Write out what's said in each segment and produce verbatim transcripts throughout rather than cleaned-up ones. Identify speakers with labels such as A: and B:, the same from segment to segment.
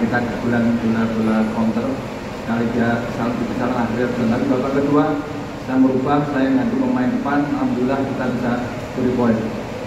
A: Kita bulan bola-bola counter kali dia salah itu salah akhir. Dan tapi babak kedua saya merubah, saya ganti pemain depan, alhamdulillah kita bisa three point.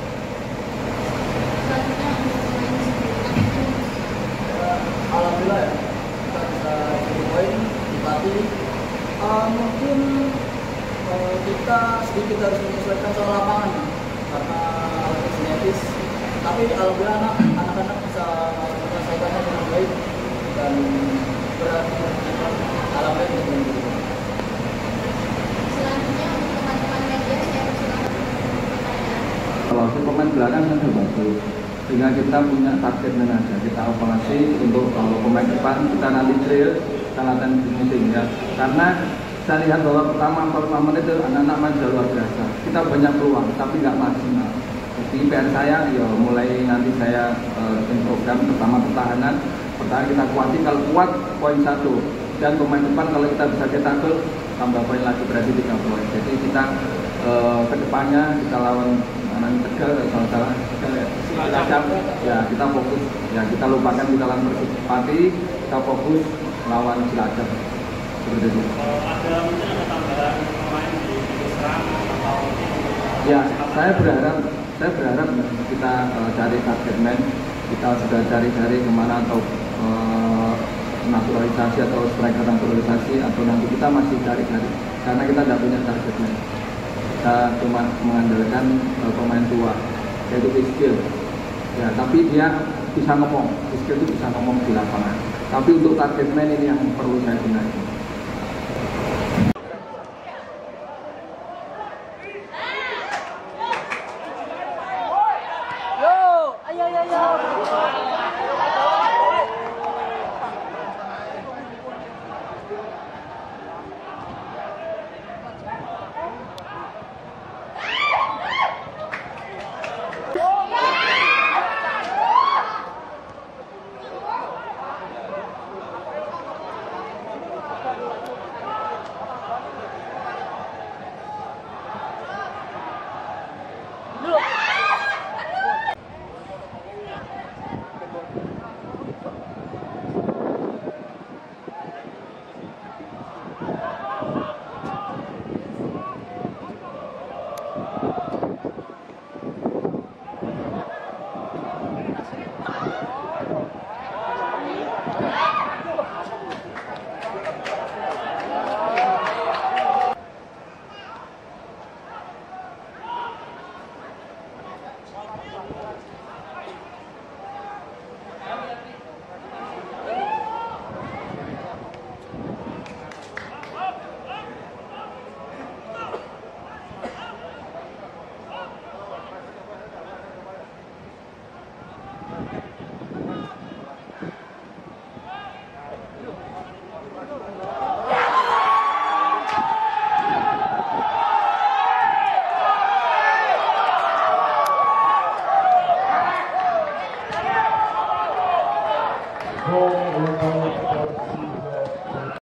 B: Alhamdulillah ya, kita bisa three point di Pati. Uh, mungkin uh, kita sedikit harus menyesuaikan soal lapangan karena lebih sinergis. Tapi alhamdulillah anak anak-anak bisa menyelesaikannya dengan baik dan berani menunjukkan alhamdulillah dengan baik.
C: Selanjutnya untuk teman-teman media saya persilakan pertanyaan.
A: Kalau untuk pemain belakang kan sudah bagus, sehingga kita punya target aja. Kita operasi untuk kalau pemain depan kita nanti drill, kita latihan finishing ya. Karena saya lihat bahwa pertama pertama itu anak-anak main luar biasa. Kita banyak peluang tapi nggak maksimal. Jadi P R saya ya mulai nanti saya uh, program pertama pertahanan, pertahanan kita kuatin, kalau kuat poin satu, dan pemain depan kalau kita bisa cetak gol tambah poin lagi berarti tiga poin. Jadi kita uh, kedepannya kita lawan anak Tegal kalau salah Cilacap ya kita fokus ya kita lupakan kita lawan Persipati, kita fokus lawan Cilacap seperti itu.
D: Ada mungkin ada tambahan pemain di serang atau
A: ya saya berharap saya berharap kita uh, cari target man, kita sudah cari-cari kemana atau uh, naturalisasi atau striker naturalisasi atau nanti kita masih cari-cari karena kita tidak punya target man. Kita cuma mengandalkan uh, pemain tua yaitu skill ya, tapi dia bisa ngomong, skill itu bisa ngomong di lapangan, tapi untuk target man ini yang perlu saya benahi.